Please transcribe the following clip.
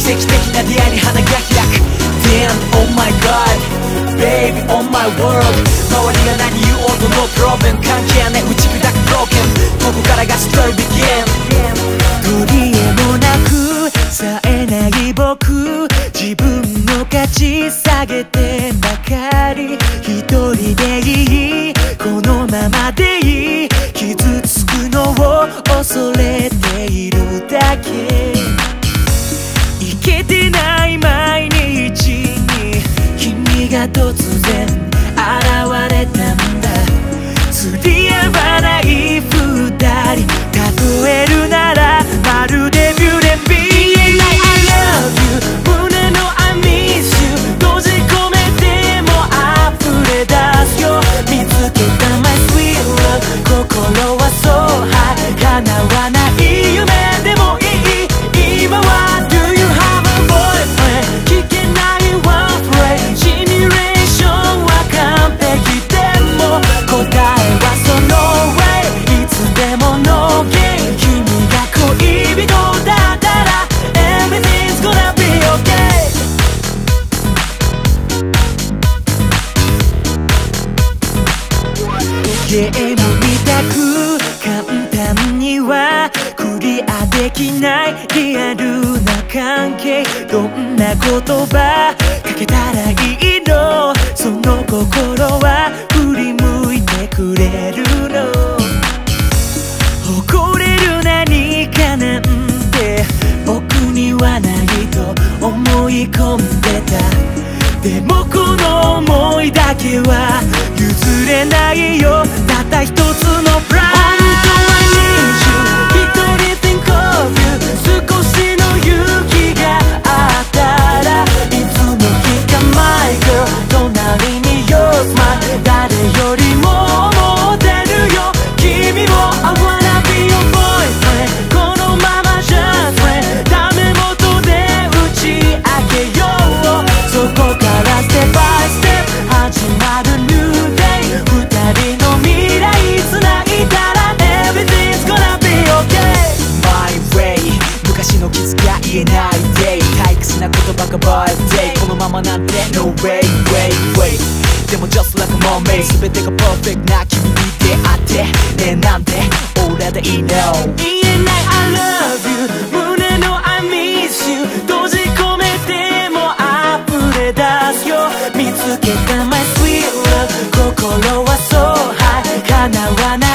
奇跡的な出会いに花が開く Damn, oh my god Baby, oh my world 周りが何言おうと No problem 関係ね打ち砕く Broken ここからが Story begin 取り柄もなく冴えない僕自分の価値下げてばかり一人でいいこのままでいい傷つくのを恐れているだけいけてない毎日に君が突然現れたんだ釣り合わない二人例えるならまるでビューレンビー言えない I love you 胸の I miss you 閉じ込めても溢れ出すよ見つけた My sweet love 心はそうhigh 叶わない夢でもいい今は Do you have a boyfriend 聞けないワンフレーズシミュレーションは完璧でも答えはその way いつでも No game 君が恋人だったら Everything's gonna be okay ゲームみたく簡単にはクリアできないリアルな関係どんな言葉かけたらいいのその心は振り向いてくれるの誇れる何かなんて僕にはないと思い込んでたでもこの想いだけは譲れないよたった一つのプライド少しの勇気があったらいつの日か My girl 隣に Your smile 誰よりも思ってるよ君も I wanna be your boyfriend このまま Just friend ダメ元で打ち明けようそこからステップバイステップ始まる New day 二人の未来繋いだら Everything's gonna be okay My way 昔の傷が言えない day 退屈な言葉が birthday このままなんて No way, way, way でも just like a mermaid 全てが perfect な君に出会ってねえなんで俺でいいの言えない I love you 胸の I miss you 閉じ込めても溢れ出すよ見つけた My sweet love 心はそうhigh 叶わない